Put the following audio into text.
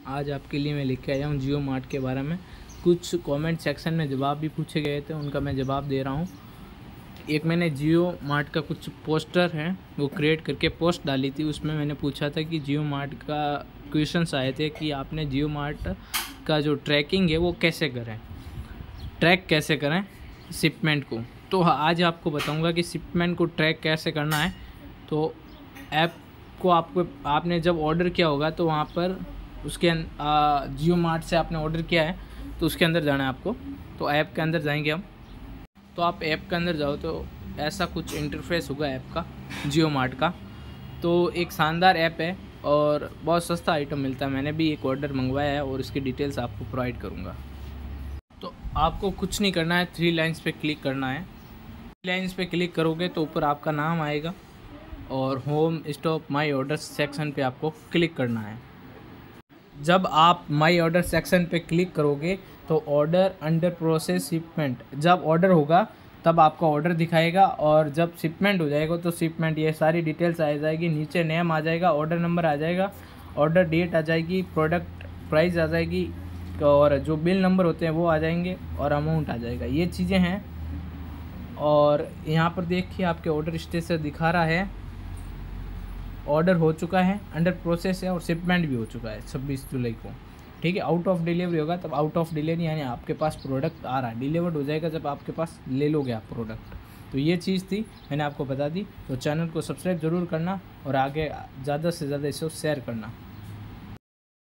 आज आपके लिए मैं लेके आया हूँ जियो मार्ट के बारे में। कुछ कमेंट सेक्शन में जवाब भी पूछे गए थे, उनका मैं जवाब दे रहा हूँ। एक मैंने जियो मार्ट का कुछ पोस्टर है वो क्रिएट करके पोस्ट डाली थी, उसमें मैंने पूछा था कि जियो मार्ट का क्वेश्चंस आए थे कि आपने जियो मार्ट का जो ट्रैकिंग है वो कैसे करें, ट्रैक कैसे करें शिपमेंट को। तो आज आपको बताऊंगा कि शिपमेंट को ट्रैक कैसे करना है। तो ऐप को आपने जब ऑर्डर किया होगा तो वहाँ पर उसके जियो मार्ट से आपने ऑर्डर किया है तो उसके अंदर जाना है आपको। तो ऐप के अंदर जाएंगे हम। तो आप ऐप के अंदर जाओ तो ऐसा कुछ इंटरफेस होगा ऐप का, जियो मार्ट का। तो एक शानदार ऐप है और बहुत सस्ता आइटम मिलता है। मैंने भी एक ऑर्डर मंगवाया है और इसकी डिटेल्स आपको प्रोवाइड करूँगा। तो आपको कुछ नहीं करना है, 3 लाइन्स पे क्लिक करना है। 3 लाइन्स पे क्लिक करोगे तो ऊपर आपका नाम आएगा और home stop my order section पे आपको क्लिक करना है। जब आप माई ऑर्डर सेक्शन पे क्लिक करोगे तो ऑर्डर अंडर प्रोसेस शिपमेंट, जब ऑर्डर होगा तब आपका ऑर्डर दिखाएगा और जब शिपमेंट हो जाएगा तो शिपमेंट ये सारी डिटेल्स आ जाएगी। नीचे नेम आ जाएगा, ऑर्डर नंबर आ जाएगा, ऑर्डर डेट आ जाएगी, प्रोडक्ट प्राइस आ जाएगी और जो बिल नंबर होते हैं वो आ जाएंगे और अमाउंट आ जाएगा। ये चीज़ें हैं। और यहाँ पर देखिए आपके ऑर्डर स्टेटस दिखा रहा है, ऑर्डर हो चुका है, अंडर प्रोसेस है और शिपमेंट भी हो चुका है 26 जुलाई को। ठीक है, आउट ऑफ डिलीवरी होगा तब आउट ऑफ डिलीवरी यानी आपके पास प्रोडक्ट आ रहा है, डिलीवर्ड हो जाएगा जब आपके पास ले लोगे आप प्रोडक्ट। तो ये चीज़ थी, मैंने आपको बता दी। तो चैनल को सब्सक्राइब ज़रूर करना और आगे ज़्यादा से ज़्यादा इसे शेयर करना।